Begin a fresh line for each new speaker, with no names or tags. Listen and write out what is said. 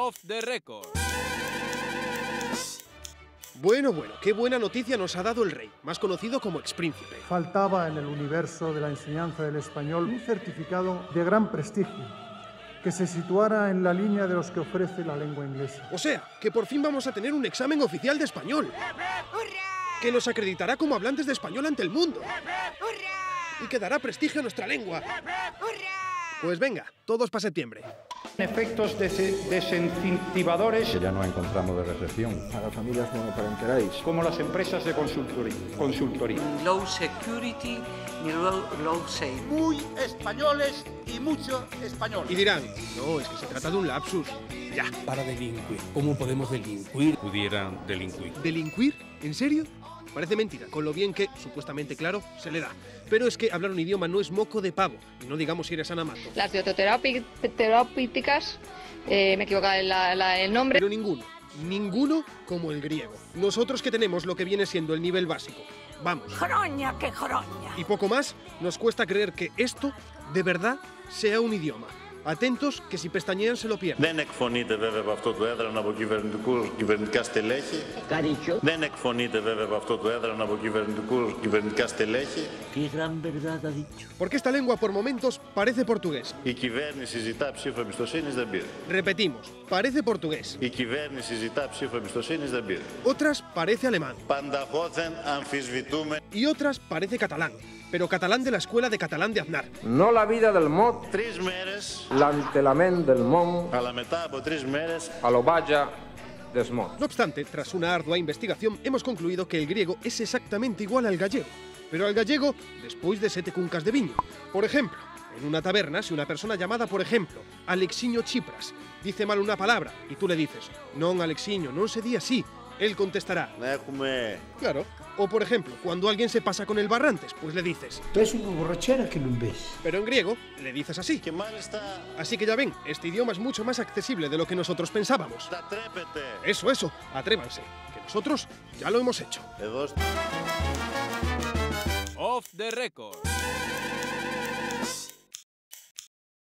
Off the record.
Bueno, qué buena noticia nos ha dado el rey, más conocido como expríncipe.
Faltaba en el universo de la enseñanza del español un certificado de gran prestigio, que se situara en la línea de los que ofrece la lengua inglesa.
O sea, que por fin vamos a tener un examen oficial de español. Que nos acreditará como hablantes de español ante el mundo. Y que dará prestigio a nuestra lengua. Pues venga, todos para septiembre.
Efectos desincentivadores
que ya no encontramos de recepción.
A las familias monoparenterais.
Como las empresas de consultoría.
Low security ni low save.
Muy españoles y mucho español.
Y dirán, no, es que se trata de un lapsus. Ya.
Para delinquir. ¿Cómo podemos delinquir?
Pudieran delinquir.
¿Delinquir? ¿En serio? Parece mentira, con lo bien que, supuestamente claro, se le da. Pero es que hablar un idioma no es moco de pavo, y no digamos si eres Ana Mato.
Las bioterapéuticas, me he equivocado en el nombre.
Pero ninguno como el griego. Nosotros que tenemos lo que viene siendo el nivel básico. Vamos.
¡Joroña, qué joroña!
Y poco más, nos cuesta creer que esto, de verdad, sea un idioma. Atentos, que si pestañean se lo pierden.
Δεν εκφωνείται βέβαια από αυτό το έδρανο από κυβερνητικά στελέχη. Δεν εκφωνείται βέβαια από αυτό το έδρανο από κυβερνητικά στελέχη.
Qué gran verdad ha dicho.
Porque esta lengua por momentos parece portugués.
Η κυβέρνηση ζητά ψήφο εμπιστοσύνης, δεν πήρε.
Repetimos, parece portugués.
Η κυβέρνηση ζητά ψήφο εμπιστοσύνης, δεν πήρε.
Otras parece alemán.
Πανταχώθεν αμφισβητούμε.
Y otras parece catalán. Pero catalán de la escuela de catalán de Aznar.
No la vida del mot.
3 μέρες.
L'antelamen del món.
Αλλά μετά από 3 μέρες.
Alobaya des mot.
No obstante, tras una ardua investigación, hemos concluido que el griego es exactamente igual al gallego. Pero al gallego, después de 7 cuncas de viño. Por ejemplo, en una taberna, si una persona llamada, por ejemplo, Alexiño Chipras, dice mal una palabra y tú le dices, non Alexiño, non se di así, él contestará, claro. O por ejemplo, cuando alguien se pasa con el Barrantes, pues le dices,
Es una borrachera que no ves.
pero en griego le dices así.
Και μάλιστα.
Así que ya ven, este idioma es mucho más accesible de lo que nosotros pensábamos. Eso, atrévanse, que nosotros ya lo hemos hecho.
Off the record.